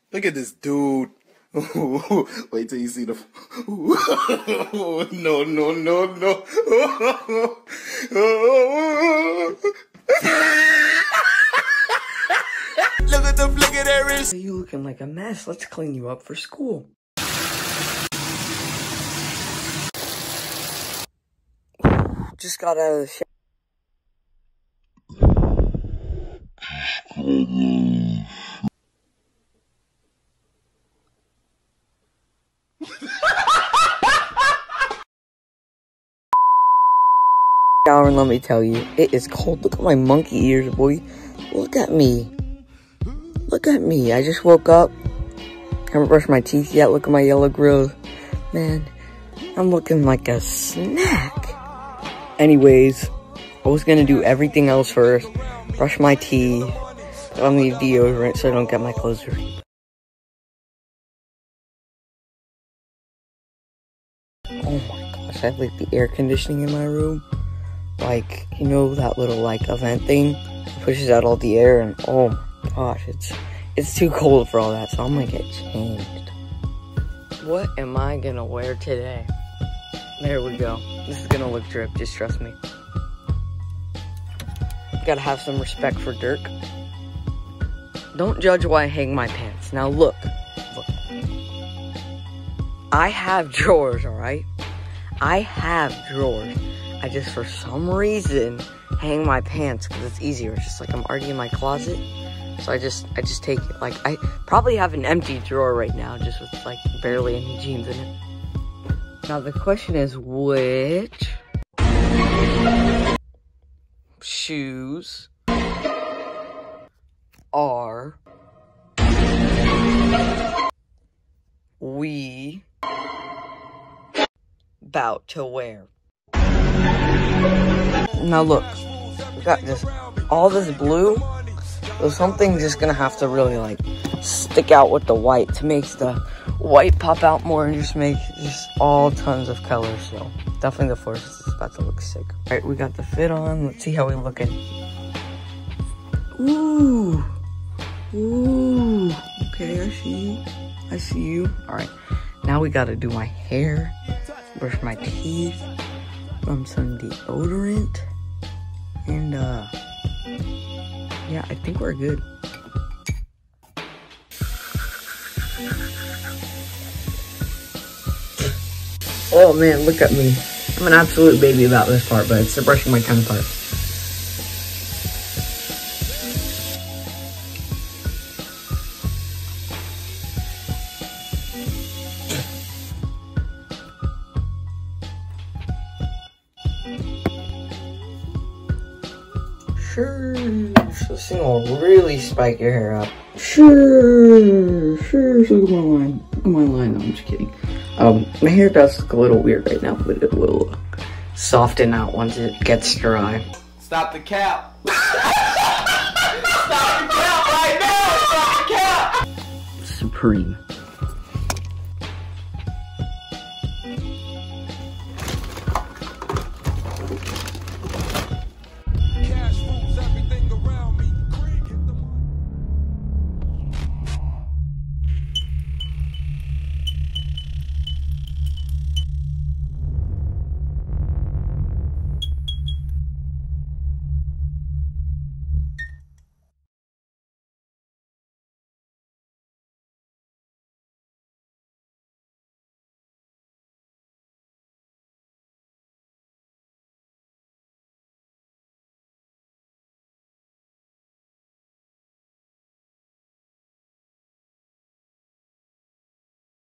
Look at this dude. Wait till you see the. No, no, no, no. Look at the flick of their wrist. You looking like a mess. Let's clean you up for school. Just got out of the shower. And let me tell you, it is cold. Look at my monkey ears, boy. Look at me. Look at me. I just woke up. Haven't brushed my teeth yet. Look at my yellow grill. Man, I'm looking like a snack. Anyways, I was gonna do everything else first. Brush my teeth. Put on the deodorant so I don't get my clothes dirty. Oh my gosh, I have like the air conditioning in my room. Like, you know that little like event thing? It pushes out all the air and oh my gosh, it's too cold for all that, so I'm gonna get changed. What am I gonna wear today? There we go. This is gonna look drip, just trust me. Gotta have some respect for Dirk. Don't judge why I hang my pants. Now look. I have drawers, alright? I have drawers. I just, for some reason, hang my pants because it's easier. It's just like I'm already in my closet. So I just take it. Like, I probably have an empty drawer right now, just with, like, barely any jeans in it. Now, the question is, which shoes are we about to wear? Now look, we got this, all this blue, so something's just gonna have to really like stick out with the white to make the white pop out more and just make just all tons of colors. So definitely the first is about to look sick. All right, we got the fit on. Let's see how we looking. Ooh, ooh. Okay, I see you. I see you. All right, now we gotta do my hair, brush my teeth, run some deodorant, and yeah, I think we're good. Oh man, look at me. I'm an absolute baby about this part, but it's the brushing my tongue part. Sure, so this thing will really spike your hair up. Sure, look at my line. Look at my line, no, I'm just kidding. My hair does look a little weird right now, but it will soften out once it gets dry. Stop the cap. Stop the cap right now. Stop the cap. Supreme.